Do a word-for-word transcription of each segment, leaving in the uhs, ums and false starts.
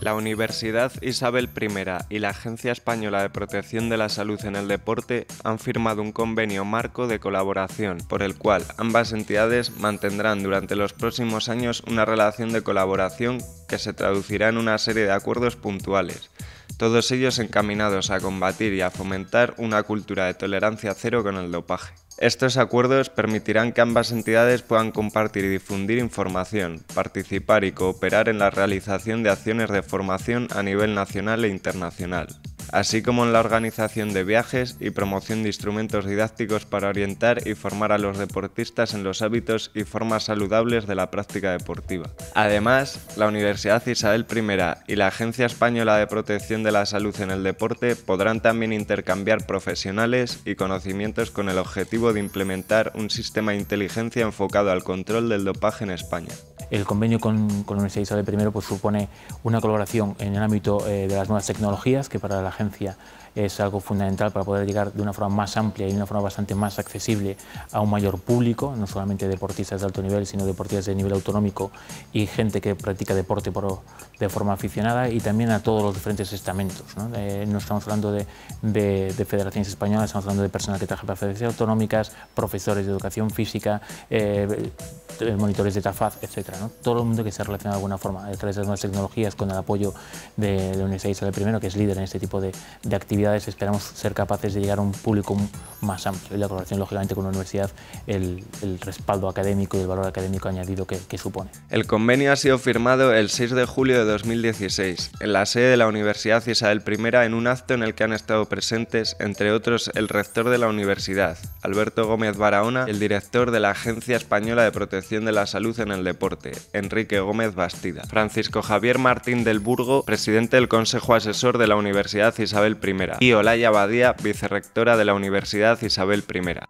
La Universidad Isabel primera y la Agencia Española de Protección de la Salud en el Deporte han firmado un convenio marco de colaboración, por el cual ambas entidades mantendrán durante los próximos años una relación de colaboración que se traducirá en una serie de acuerdos puntuales, todos ellos encaminados a combatir y a fomentar una cultura de tolerancia cero con el dopaje. Estos acuerdos permitirán que ambas entidades puedan compartir y difundir información, participar y cooperar en la realización de acciones de formación a nivel nacional e internacional, así como en la organización de viajes y promoción de instrumentos didácticos para orientar y formar a los deportistas en los hábitos y formas saludables de la práctica deportiva. Además, la Universidad Isabel primera y la Agencia Española de Protección de la Salud en el Deporte podrán también intercambiar profesionales y conocimientos con el objetivo de implementar un sistema de inteligencia enfocado al control del dopaje en España. El convenio con, con la Universidad Isabel primera pues, supone una colaboración en el ámbito eh, de las nuevas tecnologías, que para la agencia es algo fundamental para poder llegar de una forma más amplia y de una forma bastante más accesible a un mayor público, no solamente deportistas de alto nivel, sino deportistas de nivel autonómico y gente que practica deporte por, de forma aficionada, y también a todos los diferentes estamentos, ¿no? Eh, no estamos hablando de, de, de federaciones españolas, estamos hablando de personal que trabaja para federaciones autonómicas, profesores de educación física, eh, monitores de TAFAD, etcétera, ¿no? Todo el mundo que se relaciona de alguna forma a través de las nuevas tecnologías, con el apoyo de la Universidad Isabel primera, que es líder en este tipo de, de actividades. Esperamos ser capaces de llegar a un público más amplio, y la colaboración lógicamente con la universidad, el, el respaldo académico y el valor académico añadido que, que supone. El convenio ha sido firmado el seis de julio de dos mil dieciséis en la sede de la Universidad Isabel primera en un acto en el que han estado presentes, entre otros, el rector de la universidad, Alberto Gómez Barahona, y el director de la Agencia Española de Protección de la Salud en el Deporte, Enrique Gómez Bastida, Francisco Javier Martín del Burgo, presidente del Consejo Asesor de la Universidad Isabel primera, y Olaya Badía, vicerrectora de la Universidad Isabel primera.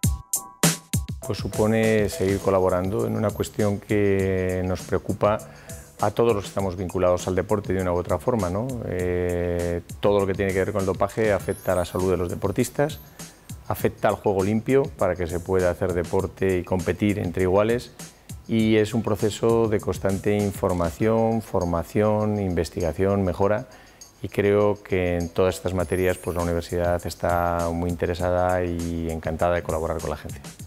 Pues supone seguir colaborando en una cuestión que nos preocupa a todos los que estamos vinculados al deporte de una u otra forma, ¿no? Eh, todo lo que tiene que ver con el dopaje afecta a la salud de los deportistas, afecta al juego limpio para que se pueda hacer deporte y competir entre iguales, y es un proceso de constante información, formación, investigación, mejora. Y creo que en todas estas materias pues, la universidad está muy interesada y encantada de colaborar con la agencia.